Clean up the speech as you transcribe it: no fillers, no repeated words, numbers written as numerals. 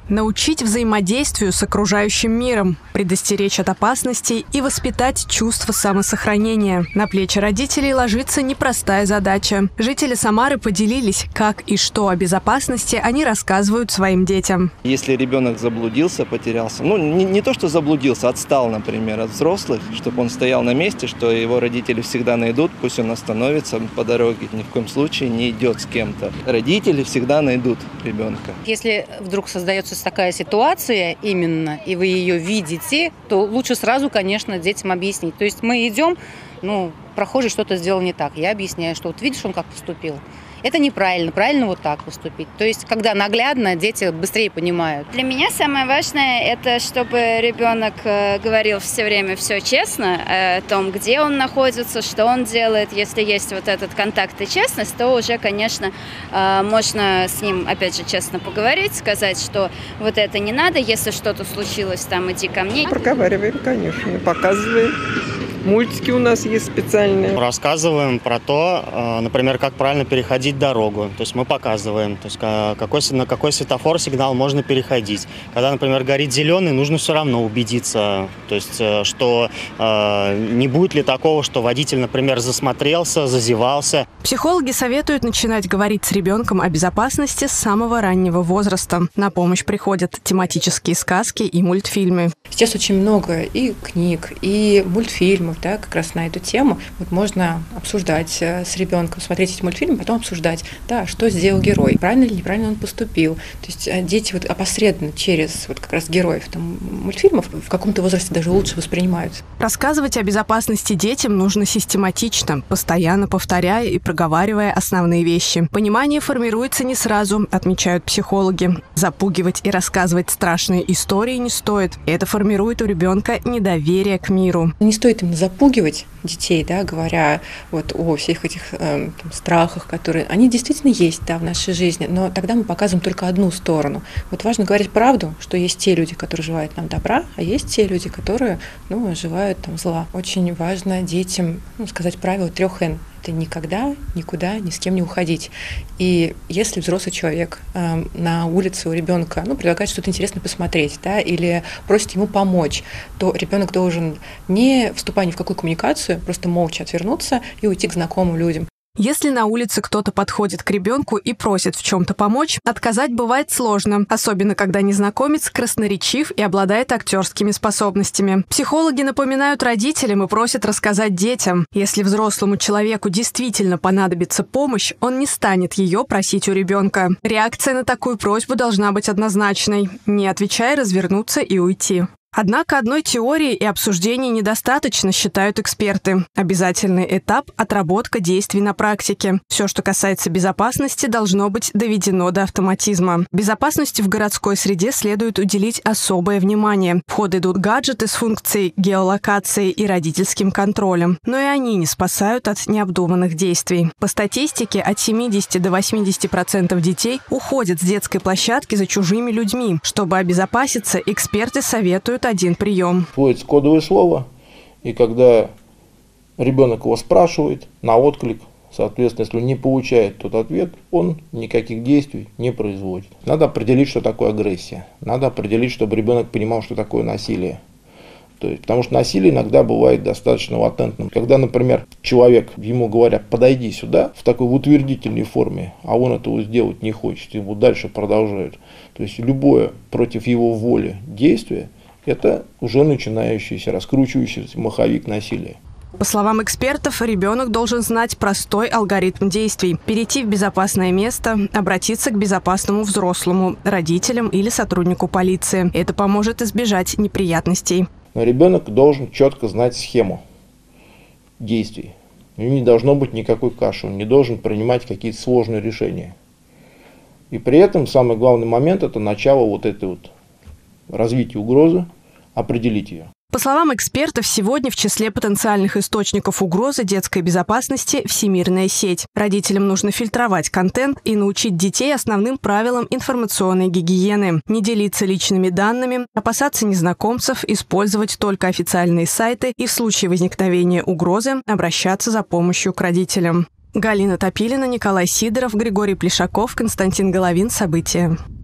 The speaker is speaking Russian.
Научить взаимодействию с окружающим миром, предостеречь от опасностей и воспитать чувство самосохранения. На плечи родителей ложится непростая задача. Жители Самары поделились, как и что о безопасности они рассказывают своим детям. Если ребенок заблудился, потерялся, не то что заблудился, отстал, например, от взрослых, чтобы он стоял на месте, что его родители всегда найдут, пусть он остановится по дороге, ни в коем случае не идет с кем-то. Родители всегда найдут ребенка. Если вдруг создается такая ситуация именно, и вы ее видите, то лучше сразу, конечно, детям объяснить. То есть мы идем, прохожий что-то сделал не так. Я объясняю, что вот видишь, он как поступил. Это неправильно, правильно вот так поступить. То есть, когда наглядно, дети быстрее понимают. Для меня самое важное, это чтобы ребенок говорил все время все честно о том, где он находится, что он делает. Если есть вот этот контакт и честность, то уже, конечно, можно с ним, опять же, честно поговорить, сказать, что вот это не надо, если что-то случилось, там, иди ко мне. Проговариваем, конечно, показываем. Мультики у нас есть специальные. Рассказываем про то, например, как правильно переходить дорогу. То есть мы показываем, то есть на какой светофор сигнал можно переходить. Когда, например, горит зеленый, нужно все равно убедиться, то есть, что не будет ли такого, что водитель, например, засмотрелся, зазевался. Психологи советуют начинать говорить с ребенком о безопасности с самого раннего возраста. На помощь приходят тематические сказки и мультфильмы. Сейчас очень много и книг, и мультфильмов, да, как раз на эту тему. Вот можно обсуждать с ребенком, смотреть эти мультфильмы, потом обсуждать, да, что сделал герой, правильно или неправильно он поступил. То есть дети вот опосредованно через вот как раз героев там, мультфильмов в каком-то возрасте даже лучше воспринимают. Рассказывать о безопасности детям нужно систематично, постоянно повторяя и проговаривая основные вещи. Понимание формируется не сразу, отмечают психологи. Запугивать и рассказывать страшные истории не стоит. Это формирует у ребенка недоверие к миру. Не стоит им запугивать детей, да, говоря вот о всех этих страхах, которые они действительно есть, да, в нашей жизни, но тогда мы показываем только одну сторону. Вот важно говорить правду, что есть те люди, которые желают нам добра, а есть те люди, которые, желают там зла. Очень важно детям сказать правило 3 Н. Это никогда, никуда, ни с кем не уходить. И если взрослый человек на улице у ребенка предлагает что-то интересное посмотреть, да, или просит ему помочь, то ребенок должен, не вступая ни в какую коммуникацию, просто молча отвернуться и уйти к знакомым людям. Если на улице кто-то подходит к ребенку и просит в чем-то помочь, отказать бывает сложно, особенно когда незнакомец красноречив и обладает актерскими способностями. Психологи напоминают родителям и просят рассказать детям. Если взрослому человеку действительно понадобится помощь, он не станет ее просить у ребенка. Реакция на такую просьбу должна быть однозначной. Не отвечая, развернуться и уйти. Однако одной теории и обсуждений недостаточно, считают эксперты. Обязательный этап – отработка действий на практике. Все, что касается безопасности, должно быть доведено до автоматизма. Безопасности в городской среде следует уделить особое внимание. В ход идут гаджеты с функцией геолокации и родительским контролем. Но и они не спасают от необдуманных действий. По статистике, от 70 до 80% детей уходят с детской площадки за чужими людьми. Чтобы обезопаситься, эксперты советуют один прием. Вводится кодовое слово, и когда ребенок его спрашивает на отклик, соответственно, если он не получает тот ответ, он никаких действий не производит. Надо определить, что такое агрессия. Надо определить, чтобы ребенок понимал, что такое насилие. Потому что насилие иногда бывает достаточно латентным. Когда, например, человек, ему говорят, подойди сюда, в такой утвердительной форме, а он этого сделать не хочет, ему дальше продолжают. То есть любое против его воли действие – это уже начинающийся, раскручивающийся маховик насилия. По словам экспертов, ребенок должен знать простой алгоритм действий. Перейти в безопасное место, обратиться к безопасному взрослому, родителям или сотруднику полиции. Это поможет избежать неприятностей. Но ребенок должен четко знать схему действий. У него не должно быть никакой каши, он не должен принимать какие-то сложные решения. И при этом самый главный момент – это начало вот этой развития угрозы, определить ее. По словам экспертов, сегодня в числе потенциальных источников угрозы детской безопасности всемирная сеть. Родителям нужно фильтровать контент и научить детей основным правилам информационной гигиены. Не делиться личными данными, опасаться незнакомцев, использовать только официальные сайты и в случае возникновения угрозы обращаться за помощью к родителям. Галина Топилина, Николай Сидоров, Григорий Плешаков, Константин Головин. События.